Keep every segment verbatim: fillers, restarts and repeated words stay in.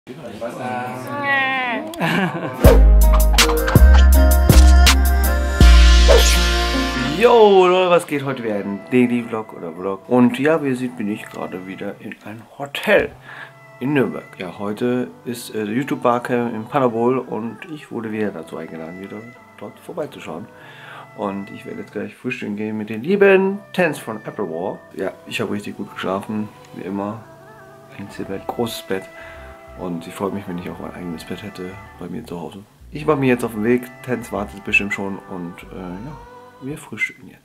Yo Leute, was geht? Heute wieder ein Daily Vlog oder Vlog. Und ja, wie ihr seht, bin ich gerade wieder in ein Hotel in Nürnberg. Ja, heute ist äh, der YouTube Barcamp in Paderborn und ich wurde wieder dazu eingeladen, wieder dort vorbeizuschauen. Und ich werde jetzt gleich frühstücken gehen mit den lieben Tens von Applewall. Ja, ich habe richtig gut geschlafen, wie immer. Einzelbett, großes Bett. Und ich freue mich, wenn ich auch mein eigenes Bett hätte bei mir zu Hause. Ich mache mich jetzt auf den Weg, Tens wartet bestimmt schon und äh, ja, wir frühstücken jetzt.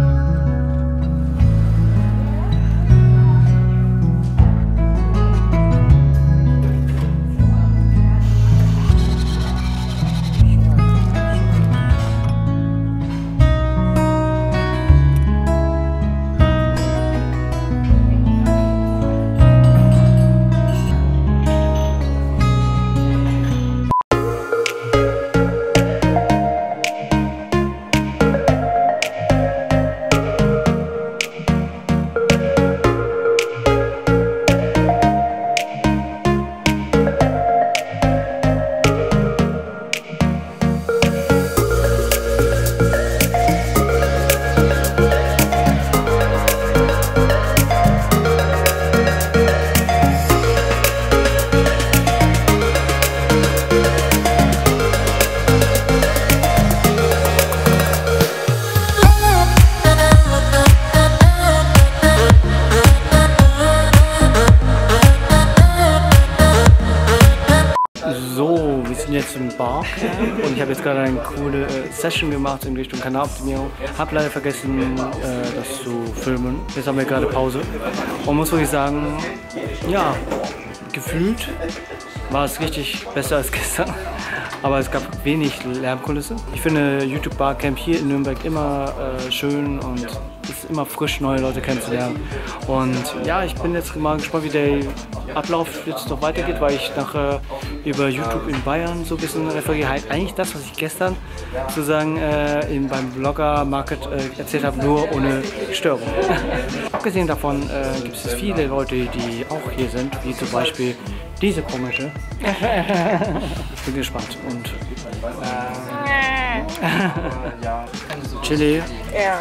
So, wir sind jetzt im Barcamp und ich habe jetzt gerade eine coole äh, Session gemacht in Richtung Kanaloptimierung. Habe leider vergessen, äh, das zu filmen. Jetzt haben wir gerade Pause und muss wirklich sagen, ja, gefühlt war es richtig besser als gestern. Aber es gab wenig Lärmkulisse. Ich finde YouTube Barcamp hier in Nürnberg immer äh, schön und es ist immer frisch, neue Leute kennenzulernen. Und ja, ich bin jetzt mal gespannt, wie der Ablauf jetzt noch weitergeht, weil ich nachher äh, über YouTube in Bayern so ein bisschen referiere. Halt eigentlich das, was ich gestern sozusagen äh, in, beim Blogger Market äh, erzählt habe, nur ohne Störung. Abgesehen davon äh, gibt es viele Leute, die auch hier sind, wie zum Beispiel diese komische. Ich bin gespannt und äh, Chili. Ja.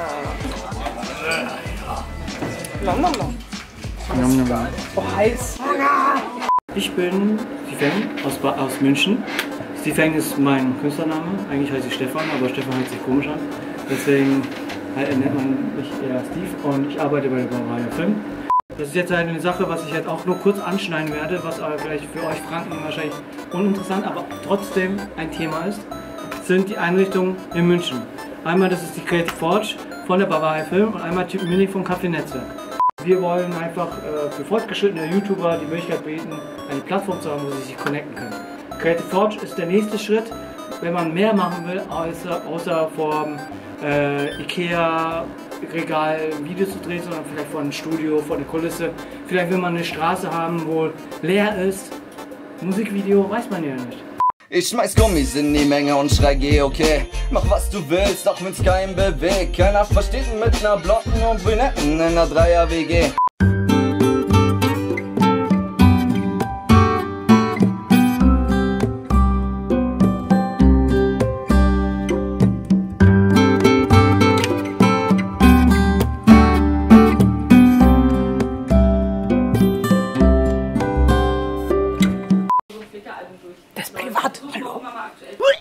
Nom, nom, nom. Nom, nom, nom. Oh, heiß. Ich bin Stefan aus, aus München. Stefan ist mein Künstlername. Eigentlich heiße ich Stefan, aber Stefan hört sich komisch an. Deswegen nennt man mich eher Steve und ich arbeite bei der Bavaria Film. Das ist jetzt eine Sache, was ich jetzt auch nur kurz anschneiden werde, was aber vielleicht für euch Franken wahrscheinlich uninteressant, aber trotzdem ein Thema ist, sind die Einrichtungen in München. Einmal das ist die Creative Forge von der Bavaria Film und einmal Typ Mini vom Café Netzwerk. Wir wollen einfach äh, für fortgeschrittene YouTuber die Möglichkeit bieten, eine Plattform zu haben, wo sie sich connecten können. Creative Forge ist der nächste Schritt, wenn man mehr machen will, außer, außer vom äh, Ikea Regal Videos zu drehen, sondern vielleicht vor einem Studio, vor einer Kulisse. Vielleicht will man eine Straße haben, wo leer ist. Musikvideo weiß man ja nicht. Ich schmeiß Gummis in die Menge und schrei, geh okay. Mach was du willst, auch wenn's keinen bewegt. Keiner versteht ihn mit ner Blocken und Brünetten in ner Dreier-W G. Das ist privat. Hallo.